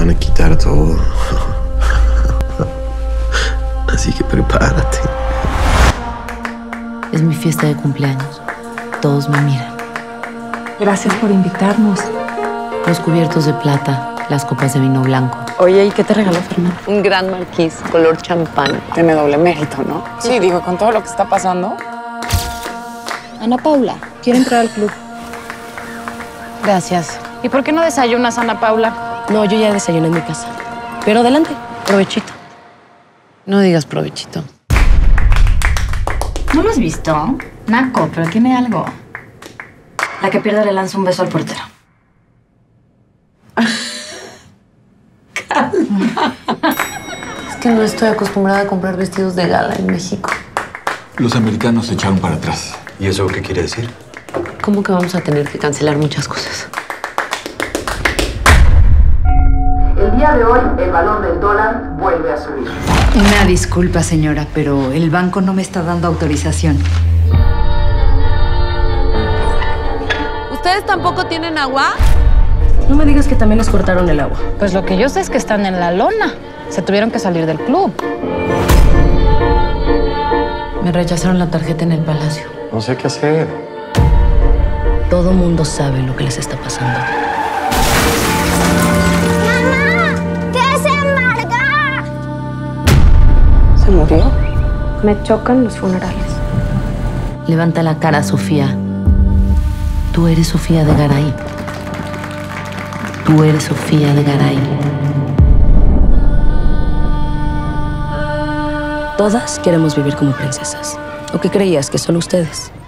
van a quitar todo. Así que prepárate. Es mi fiesta de cumpleaños. Todos me miran. Gracias por invitarnos. Los cubiertos de plata, las copas de vino blanco. Oye, ¿y qué te regaló Fernando? Un gran marquís, color champán. Tiene doble mérito, ¿no? Sí, digo, con todo lo que está pasando. Ana Paula, quiero entrar al club. Gracias. ¿Y por qué no desayunas, Ana Paula? No, yo ya desayuné en mi casa. Pero adelante, provechito. No digas provechito. ¿No lo has visto? Naco, pero tiene algo. La que pierde le lanza un beso al portero. Es que no estoy acostumbrada a comprar vestidos de gala en México. Los americanos se echaron para atrás. ¿Y eso qué quiere decir? ¿Cómo que vamos a tener que cancelar muchas cosas? El día de hoy, el valor del dólar vuelve a subir. Una disculpa, señora, pero el banco no me está dando autorización. ¿Ustedes tampoco tienen agua? No me digas que también les cortaron el agua. Pues lo que yo sé es que están en la lona. Se tuvieron que salir del club. Me rechazaron la tarjeta en el palacio. No sé qué hacer. Todo mundo sabe lo que les está pasando. ¿Se murió? Me chocan los funerales. Levanta la cara, Sofía. Tú eres Sofía de Garay. Tú eres Sofía de Garay. Todas queremos vivir como princesas. ¿O qué creías que solo ustedes?